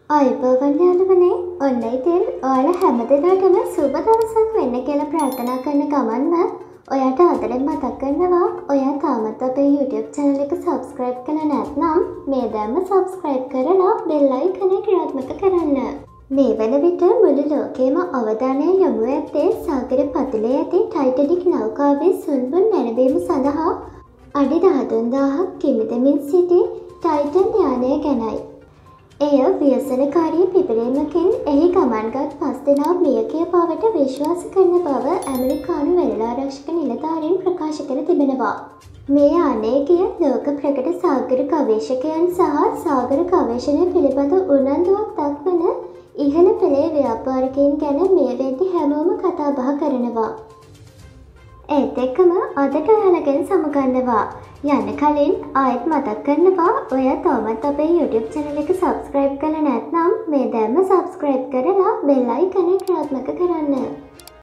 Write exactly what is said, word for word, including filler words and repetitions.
අයිබෝවන් යාළුවනේ ඔන්න ඉතින් ඔයාලා හැමදෙනාටම සුබ දවසක් වෙන්න කියලා ප්‍රාර්ථනා කරන ගමන්ම ඔයාට ආදරෙන් මතක් කරනවා ඔයා තාමත් අපේ YouTube channel එක subscribe කරලා නැත්නම් මේ දැන්ම subscribe කරලා bell icon එක ක්‍රියාත්මක කරන්න. මේ වන විට මුළු ලෝකෙම අවධානය යොමු ඇත්තේ සාගර පතුලේ ඇති ටයිටැනික් නෞකාවේ සුන්බුන් නැරඹීම සඳහා අඩි දහතුන් දාහක් කිමිදෙමින් සිටි ටයිටන් යානය ගැනයි. එය ව්‍යසනකාරී පිපිරීමකින් එහි ගමන්ගත් පස් දෙනා මිය ගිය බවට විශ්වාස කරන බව ඇමරිකානු වෙරළාරක්ෂක නිලධාරීන් ප්‍රකාශ කර තිබෙනවා. මේ යානයේ ගිය ලෝක ප්‍රකට සාගර ගවේෂකයන් සහ සාගර ගවේෂණය පිළිබඳ උනන්දුවක් දක්වන ඉහළ පෙළේ ව්‍යාපාරිකයින් ගැන මේ වෙද්දි හැමෝම කතා බහ කරනවා. ඒත් එක්කම අදට ඔයාලගෙන් සමුගන්නවා. යන්න කලින් ආයෙත් මතක් කරනවා ඔයා තවමත් අපේ YouTube channel එක subscribe කරලා නැත්නම් මේ දැන්ම subscribe කරලා bell icon එක ක්‍රියාත්මක කරන්න.